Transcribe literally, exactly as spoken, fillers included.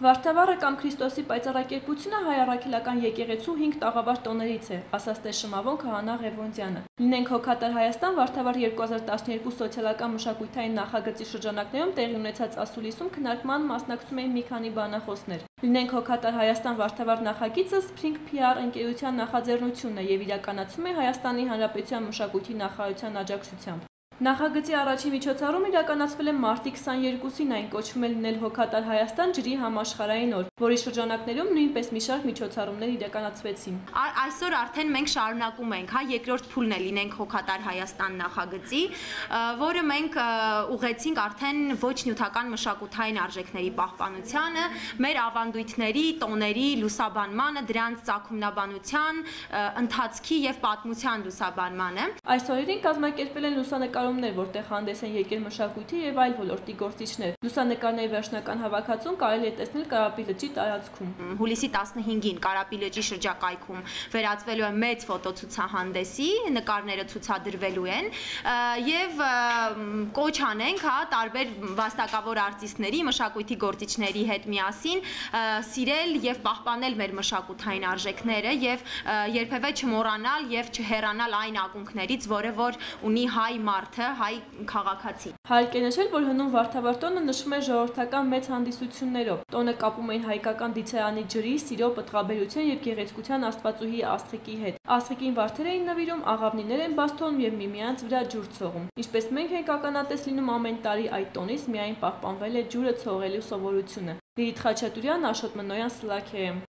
Վարդավառը կամ Քրիստոսի պայծառակերպությունը հայ առաքելական եկեղեցու հինգ տաղավար տոներից է, ասաց Տեր Շմավոն Քահանա Ղևոնդյանը։ Լինենք հոգատար Հայաստան Վարդավառ երկու հազար տասներկու սոցիալական մշակութային նախագծի շրջանակներում տեղի ունեցած ասուլիսում քննարկման մասնակցում էին մի քանի բանախոսներ։ Լինենք հոգատար Հայաստան Վարդավառ նախագիծը Spring P R ընկերության նախաձեռնությունն է եւ իրականացում է Հայաստանի Հանրապետության մշակույթի նախարարության աջակցությամբ։ Նախագծի առաջին միջոցառումը իրականացվել է մարտի քսաներկուսին, այն կոչվում է «Լինել հոգատար Հայաստան» ջրի համաշխարհային օր, որի շրջանակներում նույնպես մի շարք միջոցառումներ իրականացվեցին։ Այսօր արդեն մենք շարունակում ենք, հա, երկրորդ փուլն է «Լինենք հոգատար Հայաստան» նախագծի, որը մենք ուղղեցինք արդեն ոչ նյութական մշակութային արժեքների պահպանությանը, մեր ավանդույթների, տոների լուսաբանմանը, դրանց ծագումնաբանության, ընթացքի եւ պատմության լուսաբանմանը։ Այս օրերին կազմակերպվել են լուսանկարումներ, որտեղ հանդես են եկել մշակույթի եւ այլ ոլորտի գործիչներ։ Լուսանկարների վերջնական հավաքածուն կարելի է տեսնել Կարապի լճի տարածքում։ Հուլիսի տասնհինգին Կարապի լճի շրջակայքում վերածվելու է մեծ ֆոտոցուցահանդեսի, նկարները ցուցադրվելու են եւ կոչ անենք, հա, տարբեր վաստակավոր արտիստների, մշակույթի գործիչների հետ միասին սիրել եւ պահպանել մեր մշակութային արժեքները եւ երբեւե չմոռանալ եւ չհեռանալ այն ակունքներից, որը որ ունի հայ մարդը, հայ քաղաքացի։ Հարկ է նշել, որ հնում Վարդավառ տոնը նշվում է ժողովրդական մեծ հանդիսություններով։ Տոնը կապում էին հայկական դիցերանի ջրի, սիրո, պտղաբերության եւ գեղեցկության աստվածուհի Աստղիկի հետ։ Աստղիկին վարդեր էին նվիրում, աղավնիներ են բաց թողնում եւ միմյանց վրա ջուր ցողում։ Ինչպես մենք ենք ականատես լինում ամեն տարի այդ տոնից միայն պահպանվել է ջուրը ցողելու սովորությունը։ Լիլիթ Խաչատուրյան, Աշոտ Մնոյան, Սլաքեյ։